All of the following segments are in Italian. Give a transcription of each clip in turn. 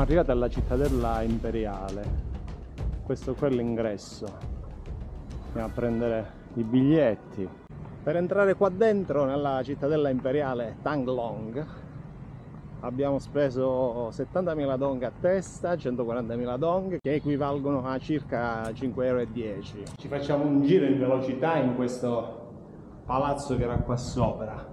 Siamo arrivati alla cittadella imperiale. Questo qua è l'ingresso. Andiamo a prendere i biglietti. Per entrare qua dentro nella cittadella imperiale Thang Long abbiamo speso 70.000 dong a testa, 140.000 dong, che equivalgono a circa 5,10 euro. Ci facciamo un giro in velocità in questo palazzo che era qua sopra.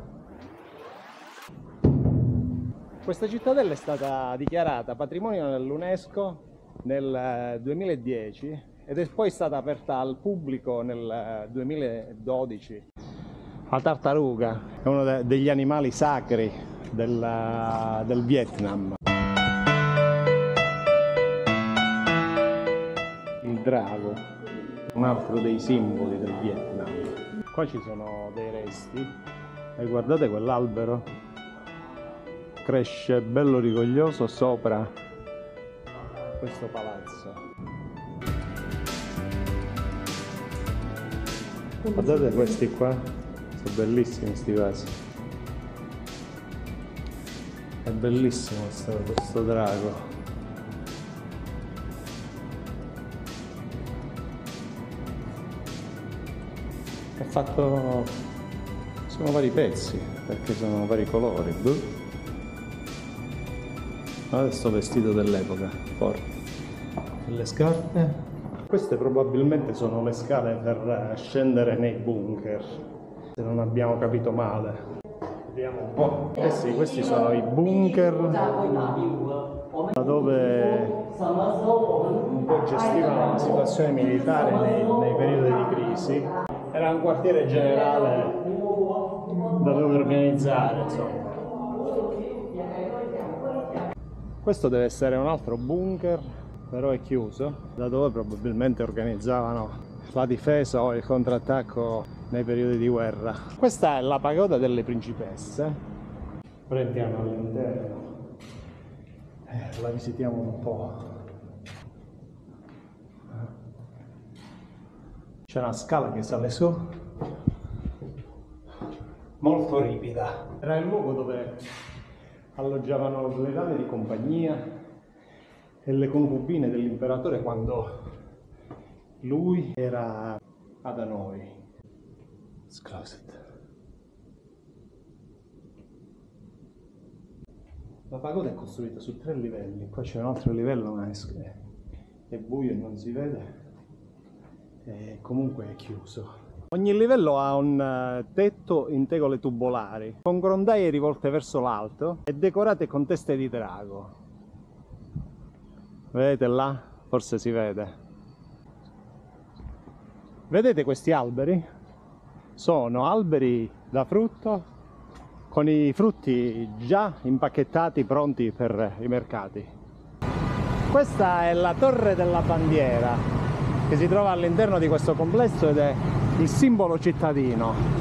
Questa cittadella è stata dichiarata patrimonio dell'UNESCO nel 2010 ed è poi stata aperta al pubblico nel 2012. La tartaruga è uno degli animali sacri del Vietnam. Il drago, un altro dei simboli del Vietnam. Qua ci sono dei resti e guardate quell'albero, cresce bello rigoglioso sopra questo palazzo. Guardate questi qua, sono bellissimi sti vasi. È bellissimo questo drago. È fatto, sono vari pezzi perché sono vari colori. Adesso vestito dell'epoca, forte. E le scarpe? Queste probabilmente sono le scale per scendere nei bunker, se non abbiamo capito male. Vediamo un po'. Eh sì, questi sono i bunker da dove un po' gestivano la situazione militare nei periodi di crisi. Era un quartiere generale da dove organizzare, insomma. Questo deve essere un altro bunker, però è chiuso, da dove probabilmente organizzavano la difesa o il contrattacco nei periodi di guerra. Questa è la pagoda delle principesse. Ora entriamo all'interno, la visitiamo un po'. C'è una scala che sale su, molto ripida. Era il luogo dove alloggiavano le dame di compagnia e le concubine dell'imperatore quando lui era ad Hanoi. It's closed. La pagoda è costruita su 3 livelli, qua c'è un altro livello ma è buio e non si vede, e comunque è chiuso. Ogni livello ha un tetto in tegole tubolari, con grondaie rivolte verso l'alto e decorate con teste di drago. Vedete là? Forse si vede. Vedete questi alberi? Sono alberi da frutto con i frutti già impacchettati pronti per i mercati. Questa è la Torre della Bandiera che si trova all'interno di questo complesso ed è il simbolo cittadino.